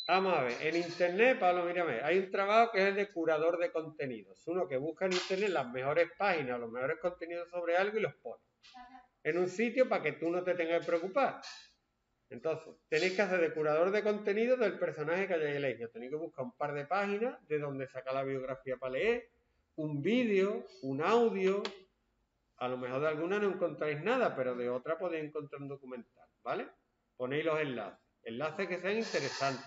Vamos a ver, en internet, Pablo, mírame, hay un trabajo que es el de curador de contenidos. Uno que busca en internet las mejores páginas, los mejores contenidos sobre algo y los pone en un sitio para que tú no te tengas que preocupar. Entonces, tenéis que hacer de curador de contenidos del personaje que hayáis elegido. Tenéis que buscar un par de páginas de donde sacar la biografía para leer, un vídeo, un audio. A lo mejor de alguna no encontráis nada, pero de otra podéis encontrar un documental, ¿vale? Ponéis los enlaces. Enlaces que sean interesantes.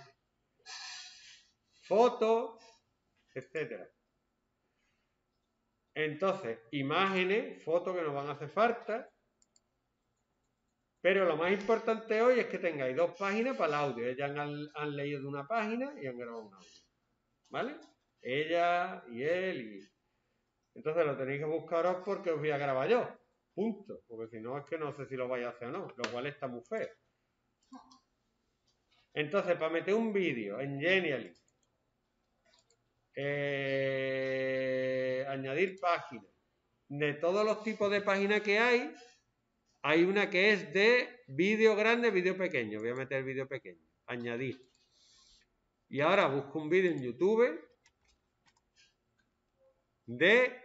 Fotos, etcétera. Entonces, imágenes, fotos que nos van a hacer falta. Pero lo más importante hoy es que tengáis 2 páginas para el audio. Ellas han leído de una página y han grabado un audio. ¿Vale? Ella y él y... Entonces lo tenéis que buscaros porque os voy a grabar yo. Punto. Porque si no es que no sé si lo vais a hacer o no. Lo cual está muy feo. Entonces, para meter un vídeo en Genially, añadir páginas. De todos los tipos de páginas que hay una que es de vídeo grande, vídeo pequeño. Voy a meter vídeo pequeño. Añadir. Y ahora busco un vídeo en YouTube de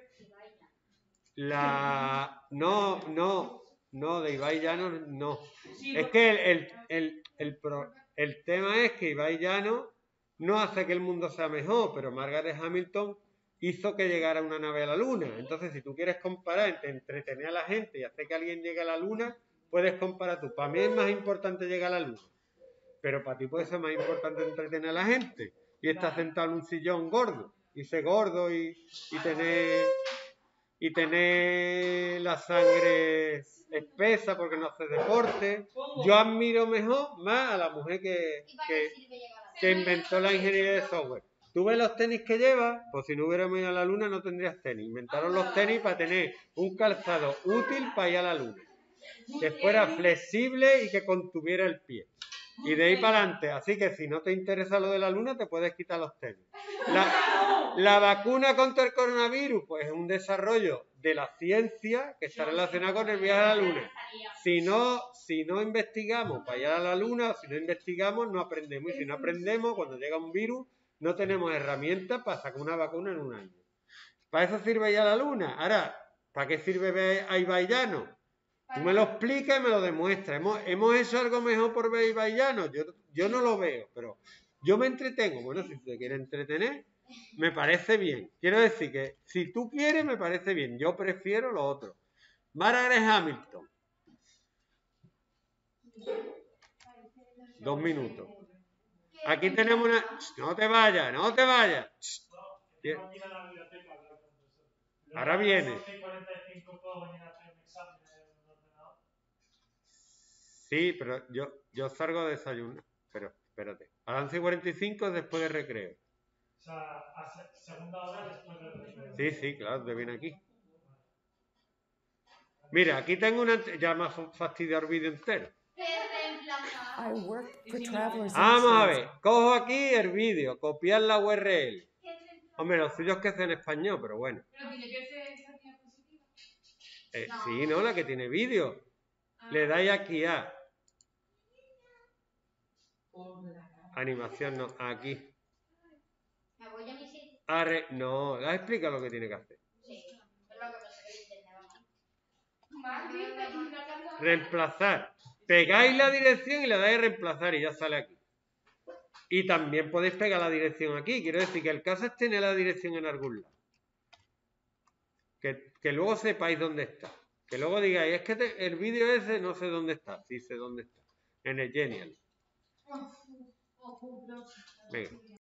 la... No, de Ibai Llano no. Es que el tema es que Ibai Llano no hace que el mundo sea mejor, pero Margaret Hamilton hizo que llegara una nave a la luna. Entonces, si tú quieres comparar entre entretener a la gente y hacer que alguien llegue a la luna, puedes comparar tú. Para mí es más importante llegar a la luna, pero para ti puede ser más importante entretener a la gente y estar sentado en un sillón gordo, y ser gordo y tener la sangre espesa porque no hace deporte. Yo admiro más a la mujer que inventó la ingeniería de software. ¿Tú ves los tenis que lleva? Pues si no hubiéramos ido a la luna no tendrías tenis. Inventaron los tenis para tener un calzado útil para ir a la luna, que fuera flexible y que contuviera el pie. Y de ahí para adelante. Así que si no te interesa lo de la luna, te puedes quitar los tenis. La vacuna contra el coronavirus, pues es un desarrollo de la ciencia que está relacionado con el viaje a la luna. Si no investigamos para ir a la luna, si no investigamos, no aprendemos. Y si no aprendemos, cuando llega un virus, no tenemos herramientas para sacar una vacuna en un año. Para eso sirve ir a la luna. Ahora, ¿para qué sirve ver a Ibai Llano? Tú me lo explicas y me lo demuestras. ¿Hemos hecho algo mejor por ver a Ibai Llano? Yo no lo veo, pero yo me entretengo. Bueno, si te quieres entretener, me parece bien. Quiero decir que si tú quieres, me parece bien. Yo prefiero lo otro. Margaret Hamilton. 2 minutos. Aquí tenemos una... No te vayas, no te vayas. Ahora viene. Sí, pero yo salgo a desayunar. Pero espérate. A las 11:45 después de recreo. O sea, a segunda hora después del recreo. Sí, claro, te viene aquí. Mira, aquí tengo una... Ya me ha fastidiado el vídeo entero. Vamos a ver. Cojo aquí el vídeo. Copiar la URL. Hombre, lo suyo es que es en español, pero bueno. Pero tiene que ser esa diapositiva. Sí, ¿no? La que tiene vídeo. Le dais aquí a... Animación, no. Aquí. ¿Me voy a mi sitio? No, explica lo que tiene que hacer. Sí, es lo que pasa que el internet va mal. Reemplazar. Pegáis la dirección y le dais a reemplazar y ya sale aquí. Y también podéis pegar la dirección aquí. Quiero decir que el caso es tener la dirección en algún lado. Que luego sepáis dónde está. Que luego digáis, es que el vídeo ese no sé dónde está. Sí sé dónde está. En el Genial. Venga.